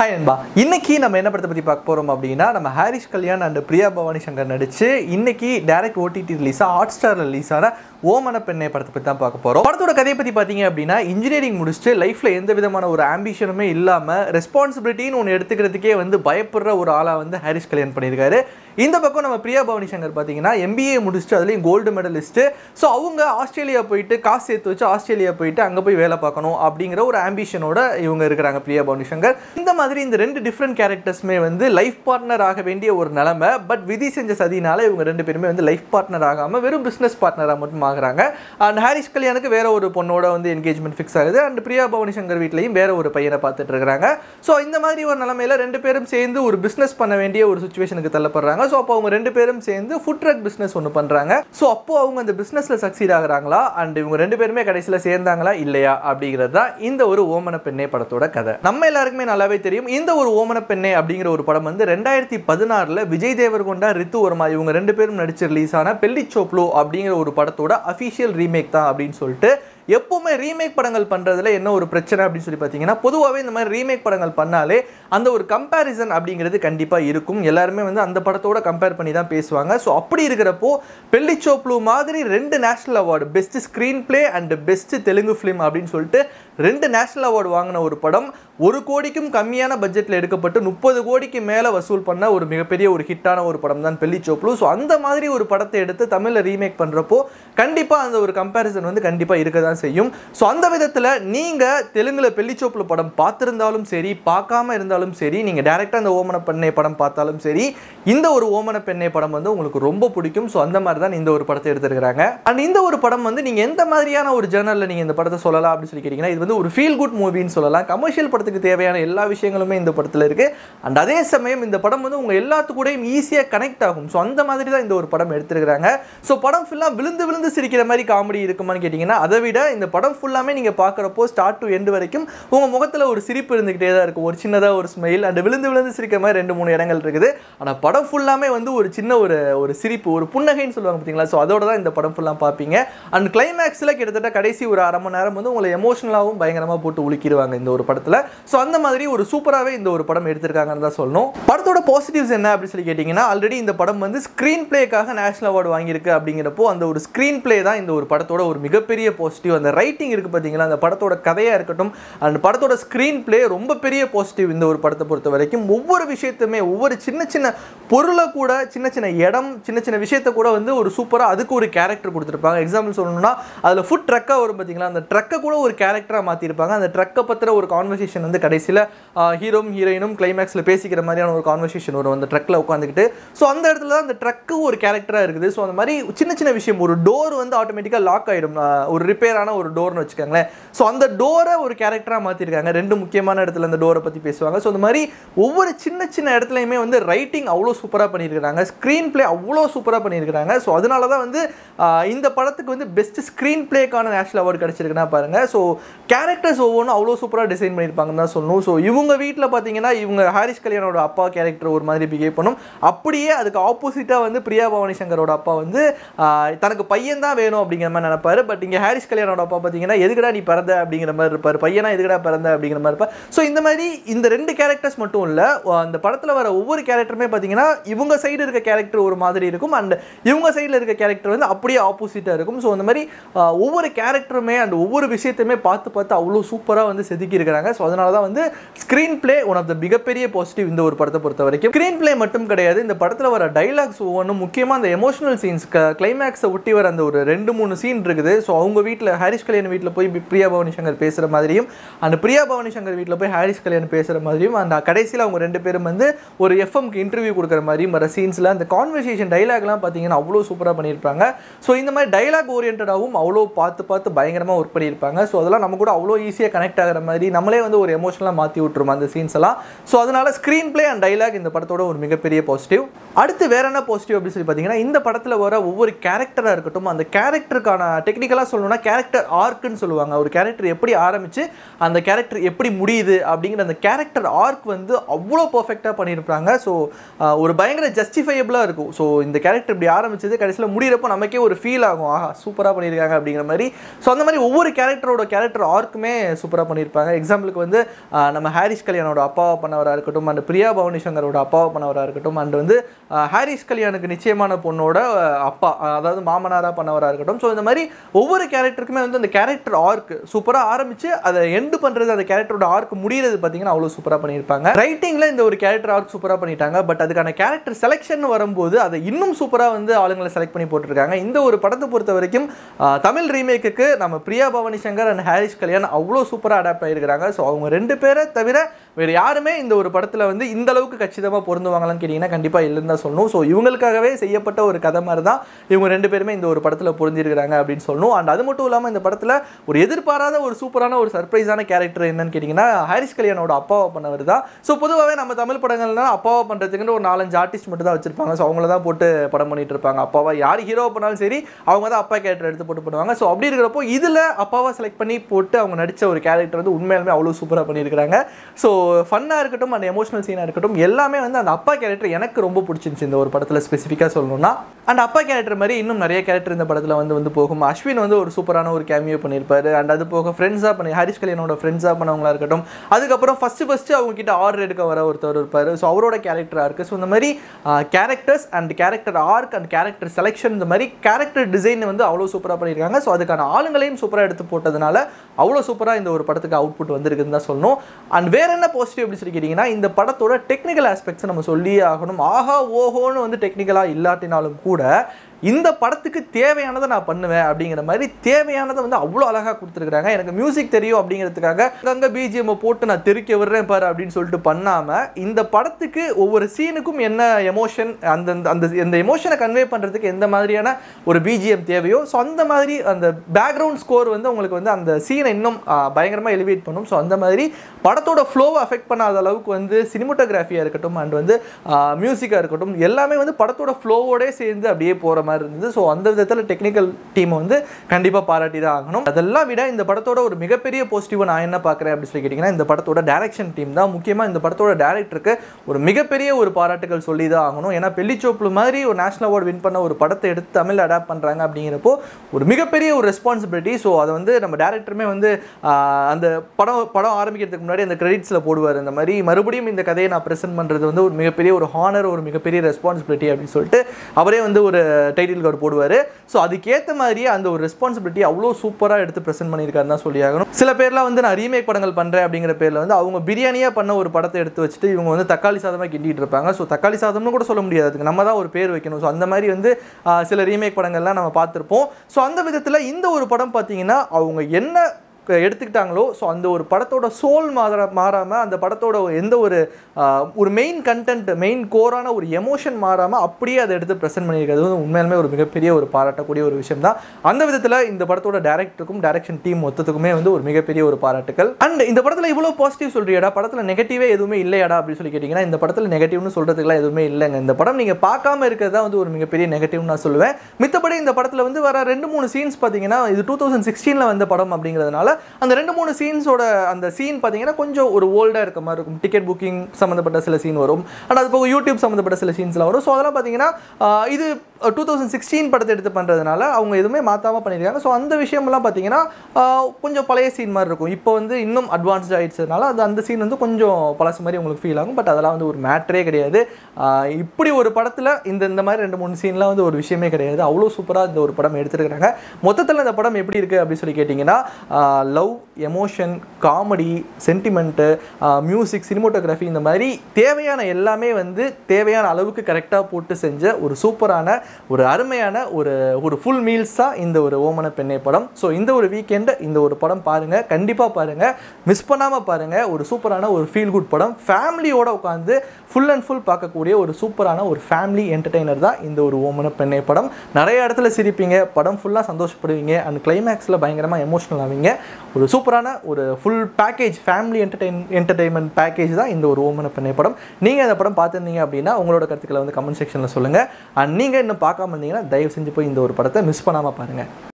Hi அன்பா, இன்னைக்கு நம்ம என்ன படத்தை பற்றி பார்க்க போகிறோம் அப்படின்னா, நம்ம ஹாரிஸ் கல்யாண் அண்ட் பிரியா பவானி சங்கர் நடிச்சு இன்னைக்கு டைரக்ட் ஓடிடி ரிலீஸாக ஹாட்ஸ்டாரில் ரிலீஸ் ஆன ஓ மனப்பெண்ணே படத்தை பற்றி தான் பார்க்க போகிறோம். படத்தோட கதையை பற்றி பார்த்தீங்க அப்படின்னா, இன்ஜினியரிங் முடிச்சுட்டு லைஃப்பில் எந்த விதமான ஒரு ஆம்பிஷனுமே இல்லாமல் ரெஸ்பான்சிபிலிட்டின்னு ஒன்று எடுத்துக்கிறதுக்கே பயப்படுற ஒரு ஆளாக ஹாரிஸ் கல்யாண் பண்ணியிருக்காரு. இந்த பக்கம் நம்ம பிரியா பவானி சங்கர் பார்த்தீங்கன்னா எம்பிஏ முடிச்சுட்டு அதுலேயும் கோல்டு மெடலிஸ்ட்டு. ஸோ அவங்க ஆஸ்திரேலியா போயிட்டு காசு சேர்த்து வச்சு ஆஸ்திரேலியா போயிட்டு அங்கே போய் வேலை பார்க்கணும் அப்படிங்கிற ஒரு ஆம்பிஷனோட இவங்க இருக்கிறாங்க பிரியா பவானி சங்கர். இந்த மாதிரி இந்த ரெண்டு டிஃப்ரெண்ட் கேரக்டர்ஸ்மே லைஃப் பார்ட்னர் ஆக வேண்டிய ஒரு நிலைமை. பட் விதி செஞ்ச சதினால இவங்க ரெண்டு பேருமே லைஃப் பார்ட்னர் ஆகாமல் வெறும் பிஸ்னஸ் பார்ட்னராக மட்டும் ஆகுறாங்க. அண்ட் ஹாரிஸ் கல்யாணுக்கு வேற ஒரு பொண்ணோட என்கேஜ்மெண்ட் ஃபிக்ஸ் ஆகுது. அண்ட் பிரியா பவானி சங்கர் வீட்லையும் வேற ஒரு பையனை பார்த்துட்டு இருக்காங்க. ஸோ இந்த மாதிரி ஒரு நிலைமையில ரெண்டு பேரும் சேர்ந்து ஒரு பிஸ்னஸ் பண்ண வேண்டிய ஒரு சுச்சுவேஷனுக்கு தள்ளப்படுறாங்க. ஸோ அப்போ அவங்க ரெண்டு பேரும் சேர்ந்து ஃபுட் ட்ரக் பிஸ்னஸ் ஒன்று பண்ணுறாங்க. ஸோ அப்போ அவங்க அந்த பிஸ்னஸில் சக்சீட் ஆகுறாங்களா, அண்ட் இவங்க ரெண்டு பேருமே கடைசியில் சேர்ந்தாங்களா இல்லையா அப்படிங்கிறது தான் இந்த ஒரு ஓ மனப்பெண்ணே படத்தோட கதை. நம்ம எல்லாருக்குமே நல்லாவே தெரியும், இந்த ஒரு ஓ மனப்பெண்ணே அப்படிங்கிற ஒரு படம் 2016 விஜய் தேவர்கொண்டா, ரித்து வர்மா இவங்க ரெண்டு பேரும் நடிச்சு ரிலீஸ் ஆன பெல்லிச்சோப்ளோ அப்படிங்கிற ஒரு படத்தோட அஃபிஷியல் ரீமேக் தான் அப்படின்னு சொல்லிட்டு. எப்பவுமே ரீமேக் படங்கள் பண்ணுறதுல என்ன ஒரு பிரச்சனை அப்படின்னு சொல்லி பார்த்தீங்கன்னா, பொதுவாகவே இந்த மாதிரி ரீமேக் படங்கள் பண்ணாலே அந்த ஒரு கம்பேரிசன் அப்படிங்கிறது கண்டிப்பாக இருக்கும். எல்லாருமே அந்த படத்தோட கம்பேர் பண்ணி தான் பேசுவாங்க. ஸோ அப்படி இருக்கிறப்போ பெல்லிச்சோப்ளூ மாதிரி 2 national award, best screenplay and best Telugu film அப்படின்னு சொல்லிட்டு 2 நேஷனல் அவார்டு வாங்கின ஒரு படம் 1 கோடிக்கும் கம்மியான பட்ஜெட்டில் எடுக்கப்பட்டு 30 கோடிக்கு மேலே வசூல் பண்ண ஒரு மிகப்பெரிய ஒரு ஹிட்டான ஒரு படம் தான் பெல்லிச்சோப்ளூ. ஸோ அந்த மாதிரி ஒரு படத்தை எடுத்து தமிழில் ரீமேக் பண்ணுறப்போ கண்டிப்பாக அந்த ஒரு கம்பேரிசன் கண்டிப்பாக இருக்க தான் செய்யும். ஸோ அந்த விதத்தில் நீங்கள் தெலுங்குல பெல்லிச்சோப்ளூ படம் பார்த்துருந்தாலும் சரி, பார்க்காம இருந்தாலும் சரி, நீங்கள் டேரெக்டாக அந்த ஓ மனப்பெண்ணே படம் பார்த்தாலும் சரி, இந்த ஒரு ஓ மனப்பெண்ணே படம் உங்களுக்கு ரொம்ப பிடிக்கும். ஸோ அந்த மாதிரி தான் இந்த ஒரு படத்தை எடுத்துருக்காங்க. அண்ட் இந்த ஒரு படம் நீங்கள் எந்த மாதிரியான ஒரு ஜேர்னலில் நீங்கள் இந்த படத்தை சொல்லலாம் அப்படின்னு சொல்லி கேட்டிங்கன்னா, இது ஒரு ஃபீல் குட் மூவின்னு சொல்லலாம். கமர்ஷியல் படத்துக்கு தேவையான எல்லா விஷயங்களுமே இந்த படத்தில் இருக்கு. அண்ட் அதே சமயம் இந்த படம் உங்க எல்லாத்துக்கூடையும் ஈஸியாக கனெக்ட் ஆகும். ஸோ அந்த மாதிரி தான் இந்த ஒரு படம் எடுத்துருக்காங்க. ஸோ படம் ஃபுல்லாக விழுந்து விழுந்து சிரிக்கிற மாதிரி காமெடி இருக்குமான்னு கேட்டிங்கன்னா, அதை விட இந்த படம் ஃபுல்லாமே நீங்கள் பார்க்குறப்போ ஸ்டார்ட் டு எண்ட் வரைக்கும் உங்கள் முகத்தில் ஒரு சிரிப்பு இருந்துகிட்டே தான் இருக்கும். ஒரு சின்னதாக ஒரு ஸ்மைல் அண்ட் விழுந்து விழுந்து சிரிக்கிற மாதிரி 2-3 இடங்கள் இருக்குது. ஆனால் படம் ஃபுல்லாமே ஒரு சின்ன ஒரு சிரிப்பு, ஒரு புன்னகைன்னு சொல்லுவாங்க பார்த்தீங்களா. ஸோ அதோட தான் இந்த படம் ஃபுல்லாக பார்ப்பீங்க. அண்ட் கிளைமேக்ஸில் கிட்டத்தட்ட கடைசி ஒரு அரை மணி நேரம் உங்களை எமோஷனலாகவும் பயங்கரமாக போட்டு உலுக்கிடுவாங்க இந்த ஒரு படத்தில். ஸோ அந்த மாதிரி ஒரு சூப்பராகவே இந்த ஒரு படம் எடுத்திருக்காங்கன்னு தான் சொல்லணும். படத்தோட பாசிட்டிவ்ஸ் என்ன அப்படின்னு சொல்லி கேட்டிங்கன்னா, ஆல்ரெடி இந்த படம் ஸ்க்ரீன் பிளேக்காக நேஷனல் அவார்டு வாங்கியிருக்கு. அப்படிங்கிறப்போ அந்த ஒரு ஸ்க்ரீன் பிளே தான் இந்த ஒரு படத்தோட ஒரு மிகப்பெரிய பாசிட்டிவ். அந்த ரைட்டிங் இருக்குது பார்த்தீங்களா, அந்த படத்தோட கதையாக இருக்கட்டும், அந்த படத்தோட ஸ்க்ரீன் பிளே ரொம்ப பெரிய பாசிட்டிவ் இந்த ஒரு படத்தை பொறுத்த வரைக்கும். ஒவ்வொரு விஷயத்துமே, ஒவ்வொரு சின்ன சின்ன பொருளை கூட, சின்ன சின்ன இடம், சின்ன சின்ன விஷயத்தை கூட ஒரு சூப்பராக அதுக்கு ஒரு கேரக்டர் கொடுத்துருப்பாங்க. எக்ஸாம்பிள் சொல்லணும்னா, அதில் ஃபுட் ட்ரக்காக வரும் பார்த்தீங்களா, அந்த ட்ரக்கை கூட ஒரு கேரக்டராக மாற்றிருப்பாங்க. அந்த ட்ரக்கை பற்றின ஒரு கான்வர்சேஷன் கடைசியில் ஹீரோவும் ஹீரோயினும் கிளைமேக்ஸில் பேசிக்கிற மாதிரியான ஒரு கான்வர்சேஷன் வரும் அந்த ட்ரக்கில் உட்காந்துக்கிட்டு. ஸோ அந்த இடத்துல தான் அந்த ட்ரக்கு ஒரு கேரக்டராக இருக்குது. ஸோ அந்த மாதிரி சின்ன சின்ன விஷயம், ஒரு டோர் ஆட்டோமேட்டிக்காக லாக் ஆகிடும், ஒரு ரிப்பேரான ஒரு டோர்னு வச்சுக்கோங்களேன். ஸோ அந்த டோரை ஒரு கேரக்டராக மாற்றிருக்காங்க. 2 முக்கியமான இடத்துல அந்த டோரை பற்றி பேசுவாங்க. ஸோ அந்த மாதிரி ஒவ்வொரு சின்ன சின்ன இடத்துலையுமே ரைட்டிங் அவ்வளோ சூப்பராக பண்ணியிருக்கிறாங்க, ஸ்க்ரீன் பிளே அவ்வளோ சூப்பராக பண்ணியிருக்கிறாங்க. ஸோ அதனால தான் இந்த படத்துக்கு பெஸ்ட் ஸ்க்ரீன் பிளேக்கான நேஷனல் அவார்டு கிடச்சிருக்குன்னா பாருங்கள். ஸோ கேரக்டர்ஸ் ஒவ்வொன்றும் அவ்வளோ சூப்பராக டிசைன் பண்ணியிருப்பாங்கன்னு தான் சொல்லணும். ஸோ இவங்க வீட்டில் பார்த்தீங்கன்னா, இவங்க ஹாரிஸ் கல்யாணோட அப்பா கேரக்டர் ஒரு மாதிரி பிஹேவ் பண்ணும். அப்படியே அதுக்கு ஆப்போசிட்டாக பிரியா பவானி சங்கரோட அப்பா தனக்கு பையன் தான் வேணும் அப்படிங்கிற மாதிரி நினைப்பாரு. பட் இங்கே ஹாரிஸ் கல்யாணோட அப்பா பார்த்தீங்கன்னா, எதுக்கடா நீ பிறந்த அப்படிங்கிற மாதிரி இருப்பார், பையனா எதுக்கடா பிறந்த அப்படிங்கிற மாதிரி இருப்பார். ஸோ இந்த மாதிரி இந்த 2 கேரக்டர்ஸ் மட்டும் இல்லை, அந்த படத்தில் வர ஒவ்வொரு கேரக்டருமே பார்த்தீங்கன்னா, இவங்க சைடு இருக்க கேரக்டர் ஒரு மாதிரி இருக்கும், அண்ட் இவங்க சைடில் இருக்க கேரக்டர் அப்படியே ஆப்போசிட்டாக இருக்கும். ஸோ அந்த மாதிரி ஒவ்வொரு கேரக்டருமே அண்ட் ஒவ்வொரு விஷயத்தையுமே பார்த்து அவ்வளோ சூப்பராக செதுக்கி இருக்கிறாங்க. ஸோ அதனால தான் screenplay one of the மிகப்பெரிய பாசிட்டிவ் இந்த ஒரு படத்தை பொறுத்த வரைக்கும். ஸ்க்ரீன் பிளே மட்டும் கிடையாது, இந்த படத்தில் வர டைலாக்ஸ் ஒவ்வொன்றும், முக்கியமாக அந்த எமோஷனல் சீன்ஸ், கிளைமேக்ஸை ஒட்டி வர அந்த ஒரு 2-3 சீன் இருக்குது. ஸோ அவங்க வீட்டில் ஹாரிஸ் கல்யாண் வீட்டில் போய் பிரியா பவானி சங்கர் பேசுகிற மாதிரியும், அந்த பிரியா பவானி சங்கர் வீட்டில் போய் ஹாரிஸ் கல்யாண் பேசுகிற மாதிரியும், அந்த கடைசியில் அவங்க 2 பேரும் ஒரு எஃப்எம்க்கு இன்டர்வியூ கொடுக்குற மாதிரியும் வர சீன்ஸில் அந்த கான்வர்சேஷன் டைலாக்லாம் பார்த்தீங்கன்னா அவ்வளோ சூப்பராக பண்ணியிருப்பாங்க. ஸோ இந்த மாதிரி டைலாக் ஓரியன்டாகவும் அவ்வளோ பார்த்து பயங்கரமாக ஒர்க் பண்ணியிருப்பாங்க. ஸோ அதெல்லாம் நம்ம கூட அவ்வளோ ஈஸியாக கனெக்ட் ஆகிற மாதிரி நம்மளே ஒரு எமோஷனலாக மாற்றி விட்டுருமா அந்த சீன்ஸ் எல்லாம். ஸோ அதனால ஸ்க்ரீன் பிளே அண்ட் டைலாக் இந்த படத்தோட ஒரு மிகப்பெரிய பாசிட்டிவ். அடுத்து வேற என்ன பாசிட்டிவ் அப்படின்னு சொல்லி பார்த்தீங்கன்னா, இந்த படத்தில் வர ஒவ்வொரு கேரக்டராக இருக்கட்டும், அந்த கேரக்டருக்கான டெக்னிக்கலாக சொல்லணும்னா கேரக்டர் ஆர்க்குன்னு சொல்லுவாங்க. ஒரு கேரக்டர் எப்படி ஆரம்பித்து அந்த கேரக்டர் எப்படி முடியுது அப்படிங்கிற அந்த கேரக்டர் ஆர்க் அவ்வளோ பர்ஃபெக்டாக பண்ணியிருப்பாங்க. ஸோ ஒரு பயங்கர ஜஸ்டிஃபையபிளாக இருக்கும். ஸோ இந்த கேரக்டர் இப்படி ஆரம்பிச்சது கடைசியில் முடிகிறப்போ நமக்கே ஒரு ஃபீல் ஆகும், ஆஹா சூப்பராக பண்ணியிருக்காங்க அப்படிங்கிற மாதிரி. ஸோ அந்த மாதிரி ஒவ்வொரு கேரக்டரோட கேரக்டர் ஆர்க்குமே சூப்பராக பண்ணியிருப்பாங்க. எக்ஸாம்பிளுக்கு வந்து நம்ம ஹாரிஸ் கல்யாணோட அப்பாவை பண்ணவராக இருக்கட்டும், அண்ட் பிரியா பவானி சங்கரோட அப்பாவை பண்ணவராக இருக்கட்டும், அண்ட் வந்து ஹாரிஸ் கல்யாணுக்கு நிச்சயமான பொண்ணோட அப்பா, அதாவது மாமனாராக பண்ணவராக இருக்கட்டும். ஸோ இந்த மாதிரி ஒவ்வொரு கேரக்டருக்குமே வந்து அந்த கேரக்டர் ஆர்க் சூப்பராக ஆரம்பித்து அதை எண்டு பண்ணுறது, அந்த கேரக்டரோட ஆர்க் முடிகிறது பார்த்தீங்கன்னா அவ்வளோ சூப்பராக பண்ணியிருப்பாங்க. ரைட்டிங்கில் இந்த ஒரு கேரக்டர் ஆர்க் சூப்பராக பண்ணிட்டாங்க. பட் அதுக்கான கேரக்டர் செலெக்ஷன் வரும்போது அதை இன்னும் சூப்பராக வந்து ஆளுங்களை செலக்ட் பண்ணி போட்டிருக்காங்க. இந்த ஒரு படத்தை பொறுத்த வரைக்கும் தமிழ் ரீமேக்குக்கு நம்ம பிரியா பவானி சங்கர் அண்ட் ஹாரிஸ் கல்யாண் அவ்வளோ சூப்பராக அடாப்ட் ஆகிருக்கிறாங்க. ஸோ அவங்க 2 பேரை தவிர வேறு யாருமே இந்த ஒரு படத்தில் வந்து இந்த அளவுக்கு கச்சிதமாக பொருந்துவாங்களான்னு கேட்டிங்கன்னா கண்டிப்பாக இல்லைன்னு தான் சொல்லணும். ஸோ இவங்களுக்காகவே செய்யப்பட்ட ஒரு கதை மாதிரி தான் இவங்க 2 பேருமே இந்த ஒரு படத்தில் பொருந்திருக்கிறாங்க அப்படின்னு சொல்லணும். அண்ட் அது மட்டும் இல்லாமல் இந்த படத்தில் ஒரு எதிர்பாராத ஒரு சூப்பரான ஒரு சர்ப்ரைஸான கேரக்டர் என்னன்னு கேட்டிங்கன்னா ஹாரிஸ் கல்யாணோட அப்பாவை பண்ணவர் தான். ஸோ பொதுவாகவே நம்ம தமிழ் படங்கள்னா அப்பாவை பண்ணுறதுக்குன்னு ஒரு 4-5 ஆர்டிஸ்ட் மட்டும் தான் வச்சிருப்பாங்க. ஸோ அவங்கள தான் போட்டு படம் பண்ணிட்டு இருப்பாங்க. அப்பாவை யார் ஹீரோவை பண்ணாலும் சரி அவங்க தான் அப்பா கேரக்டர் எடுத்து போட்டு பண்ணுவாங்க. ஸோ அப்படி இருக்கிறப்போ இதில் அப்பாவை செலக்ட் பண்ணி போட்டு அவங்க நடித்த ஒரு கேரக்டர் வந்து உண்மையாலுமே அவ்வளோ சூப்பராக பண்ணியிருக்கிறாங்க. ஸோ ஃபன்னாக இருக்கட்டும், அந்த எமோஷனல் சீனாக இருக்கட்டும், எல்லாமே வந்து அந்த அப்பா கேரக்டர் எனக்கு ரொம்ப பிடிச்சிருந்துச்சு இந்த ஒரு படத்தில் ஸ்பெசிஃபிக்காக சொல்லணும்னா. அண்ட் அப்பா கேரக்டர் மாதிரி இன்னும் நிறைய கேரக்டர் இந்த படத்தில் வந்து போகும். அஸ்வின் வந்து ஒரு சூப்பரான ஒரு கேமியோ பண்ணியிருப்பாரு. அண்ட் அது போக ஃப்ரெண்ட்ஸாக பண்ணி ஹாரிஸ் கல்யாணோட ஃப்ரெண்ட்ஸாக பண்ணவங்களா இருக்கட்டும், அதுக்கப்புறம் ஃபஸ்ட்டு அவங்க கிட்ட ஆர்டர் எடுக்க வர ஒருத்தர் இருப்பார். ஸோ அவரோட கேரக்டராக இருக்குது. ஸோ இந்த மாதிரி characters and character arc and character selection, இந்த மாதிரி கேரக்டர் டிசைன் வந்து அவ்வளோ சூப்பராக பண்ணியிருக்காங்க. ஸோ அதுக்கான ஆளுங்களையும் சூப்பராக எடுத்து போட்டதுனால அவ்வளோ சூப்பராக இந்த ஒரு படத்துக்கு அவுட்புட் வந்திருக்குன்னு தான் சொல்லணும். அண்ட் வேற என்ன பாசிட்டிவ் அப்படின்னு சொல்லி கேட்டிங்கன்னா, இந்த படத்தோட டெக்னிக்கல் ஆஸ்பெக்ட்ஸ் நம்ம சொல்லியே ஆகணும். ஆஹா ஓஹோன்னு வந்து டெக்னிக்கலாக இல்லாட்டினாலும் கூட இந்த படத்துக்கு தேவையானதை நான் பண்ணுவேன் அப்படிங்கிற மாதிரி தேவையானதை வந்து அவ்வளோ அழகாக கொடுத்துருக்குறாங்க. எனக்கு மியூசிக் தெரியும் அப்படிங்கிறதுக்காக அங்கே பிஜிஎம் போட்டு நான் தெறிக்க விடுறேன் பாரு அப்படின்னு சொல்லிட்டு பண்ணாமல், இந்த படத்துக்கு ஒவ்வொரு சீனுக்கும் என்ன எமோஷன், அந்த எமோஷனை கன்வே பண்ணுறதுக்கு எந்த மாதிரியான ஒரு பிஜிஎம் தேவையோ, ஸோ அந்த மாதிரி அந்த பேக்ரவுண்ட் ஸ்கோர் வந்து உங்களுக்கு வந்து அந்த சீனை இன்னும் பயங்கரமாக எலிவேட் பண்ணும். ஸோ அந்த மாதிரி படத்தோட ஃப்ளோவை அஃபெக்ட் பண்ணாத அளவுக்கு வந்து சினிமோட்டோகிராஃபியாக இருக்கட்டும் அண்ட் வந்து மியூசிக்காக இருக்கட்டும் எல்லாமே வந்து படத்தோட ஃப்ளோவோடே சேர்ந்து அப்படியே போகிற மாதிரி இருந்தது. ஸோ அந்த விதத்தில் டெக்னிக்கல் டீமை வந்து கண்டிப்பாக பாராட்டி தான் ஆகணும். அதெல்லாம் விட இந்த படத்தோட ஒரு மிகப்பெரிய பாசிட்டிவாக நான் என்ன பார்க்குறேன் அப்படின்னு சொல்லி கேட்டிங்கன்னா, இந்த படத்தோட டைரக்ஷன் டீம் தான். முக்கியமாக இந்த படத்தோட டைரக்டருக்கு ஒரு மிகப்பெரிய ஒரு பாராட்டுகள் சொல்லி தான் ஆகணும். ஏன்னா பெல்லிச்சோப்பு மாதிரி ஒரு நேஷனல் அவார்டு வின் பண்ண ஒரு படத்தை எடுத்து தமிழ் அடாப்ட் பண்ணுறாங்க அப்படிங்கிறப்போ ஒரு மிகப்பெரிய ஒரு ரெஸ்பான்சிபிலிட்டி. ஸோ அதை வந்து நம்ம டேரக்டருமே வந்து அந்த படம் ஆரம்பிக்கிறதுக்கு முன்னாடி அந்த கிரெடிட்ஸில் போடுவார். இந்த மாதிரி மறுபடியும் இந்த கதையை நான் ப்ரெசென்ட் பண்ணுறது வந்து ஒரு மிகப்பெரிய ஒரு ஹானர், ஒரு மிகப்பெரிய ரெஸ்பான்சிபிலிட்டி அப்படின்னு சொல்லிட்டு அவரே வந்து ஒரு டைட்டில் கார்டு போடுவார். ஸோ அதுக்கேற்ற மாதிரியே அந்த ஒரு ரெஸ்பான்சிபிலிட்டி அவ்வளோ சூப்பராக எடுத்து ப்ரெசென்ட் பண்ணியிருக்காருன்னு தான் சொல்லி ஆகணும். சில பேர்லாம் வந்து நான் ரீமேக் படங்கள் பண்ணுறேன் அப்படிங்கிற பேரில் வந்து அவங்க பிரியாணியாக பண்ண ஒரு படத்தை எடுத்து வச்சுட்டு இவங்க வந்து தக்காளி சாதமாக கிண்டிட்டு இருப்பாங்க. ஸோ தக்காளி சாதம்னு கூட சொல்ல முடியாது, அதுக்கு நம்ம தான் ஒரு பேர் வைக்கணும். ஸோ அந்த மாதிரி வந்து சில ரீமேக் படங்கள்லாம் நம்ம பார்த்துருப்போம். ஸோ அந்த விதத்தில் இந்த ஒரு படம் பார்த்தீங்கன்னா அவங்க என்ன எடுத்துக்கிட்டாங்களோ, ஸோ அந்த ஒரு படத்தோட சோல் மாறாமல், அந்த படத்தோட எந்த ஒரு மெயின் கண்டென்ட், மெயின் கோரான ஒரு எமோஷன் மாறாமல் அப்படியே அதை எடுத்து ப்ரெசென்ட் பண்ணியிருக்கிறது வந்து உண்மையிலுமே ஒரு மிகப்பெரிய ஒரு பாராட்டக்கூடிய ஒரு விஷயம் தான். அந்த விதத்தில் இந்த படத்தோட டேரக்டருக்கும் டைரக்ஷன் டீம் மொத்தத்துக்குமே வந்து ஒரு மிகப்பெரிய ஒரு பாராட்டுகள். அண்ட் இந்த படத்தில் இவ்வளோ பாசிட்டிவ் சொல்றியாடா, படத்தில் நெகட்டிவே எதுவுமே இல்லையாடா அப்படின்னு சொல்லி கேட்டிங்கன்னா, இந்த படத்தில் நெகட்டிவ்னு சொல்கிறதுக்குலாம் எதுவுமே இல்லைங்க. இந்த படம் நீங்கள் பார்க்காம இருக்கிறது தான் வந்து ஒரு மிகப்பெரிய நெகட்டிவ்னு நான் சொல்லுவேன். மித்தபடி இந்த படத்தில் வந்து வர 2-3 சீன்ஸ் பார்த்தீங்கன்னா, இது 2016 வந்த படம் அப்படிங்கிறதுனால அந்த 2-3 சீன்ஸோட அந்த சீன் பார்த்தீங்கன்னா கொஞ்சம் ஒரு ஓல்டாக இருக்க மாதிரி இருக்கும். டிக்கெட் புக்கிங் சம்மந்தப்பட்ட சில சீன் வரும், அண்ட் அது போக யூடியூப் சம்மந்தப்பட்ட சில சீன்ஸ்லாம் வரும். ஸோ அதெல்லாம் பார்த்தீங்கன்னா இது 2016 படத்தை எடுத்து பண்ணுறதுனால அவங்க எதுவுமே மாற்றாமல் பண்ணியிருக்காங்க. ஸோ அந்த விஷயமெல்லாம் பார்த்தீங்கன்னா கொஞ்சம் பழைய சீன் மாதிரி இருக்கும். இப்போ வந்து இன்னும் அட்வான்ஸ்ட் ஆகிடுச்சதுனால அந்த சீன் வந்து கொஞ்சம் பழசு மாதிரி உங்களுக்கு ஃபீல் ஆகும். பட் அதெல்லாம் வந்து ஒரு மேட்ரே கிடையாது. இப்படி ஒரு படத்தில் இந்த மாதிரி 2-3 சீன்லாம் வந்து ஒரு விஷயமே கிடையாது. அவ்வளோ சூப்பராக இந்த ஒரு படம் எடுத்துருக்கிறாங்க. மொத்தத்தில் இந்த படம் எப்படி இருக்குது அப்படின்னு சொல்லி கேட்டிங்கன்னா, love, emotion, comedy, sentiment, music, cinematography, இந்த மாதிரி தேவையான எல்லாமே வந்து தேவையான அளவுக்கு கரெக்டாக போட்டு செஞ்ச ஒரு சூப்பரான ஒரு அருமையான ஒரு ஃபுல் மீல்ஸ் தான் இந்த ஒரு ஓமன பெண்ணே படம். ஸோ இந்த ஒரு வீக்கெண்டு இந்த ஒரு படம் பாருங்கள், கண்டிப்பாக பாருங்கள், மிஸ் பண்ணாமல் பாருங்கள். ஒரு சூப்பரான ஒரு ஃபீல் குட் படம், ஃபேமிலியோட உட்காந்து ஃபுல் அண்ட் ஃபுல் பார்க்கக்கூடிய ஒரு சூப்பரான ஒரு ஃபேமிலி என்டர்டெய்னர் தான் இந்த ஒரு ஓமன பெண்ணே படம். நிறைய இடத்துல சிரிப்பீங்க, படம் ஃபுல்லாக சந்தோஷப்படுவீங்க, அண்ட் கிளைமேக்ஸில் பயங்கரமாக எமோஷனல் ஆவீங்க. ஒரு சூப்பரான ஒரு full package, family entertainment package தான் இந்த ஒரு ஓமன பெண்ணே படம். நீங்கள் இந்த படம் பார்த்துருந்தீங்க அப்படின்னா உங்களோட கருத்துக்களை வந்து கமெண்ட் செக்ஷனில் சொல்லுங்கள். அண்ட் நீங்கள் இன்னும் பார்க்காம இருந்தீங்கன்னா தயவு செஞ்சு போய் இந்த ஒரு படத்தை மிஸ் பண்ணாமல் பாருங்கள்.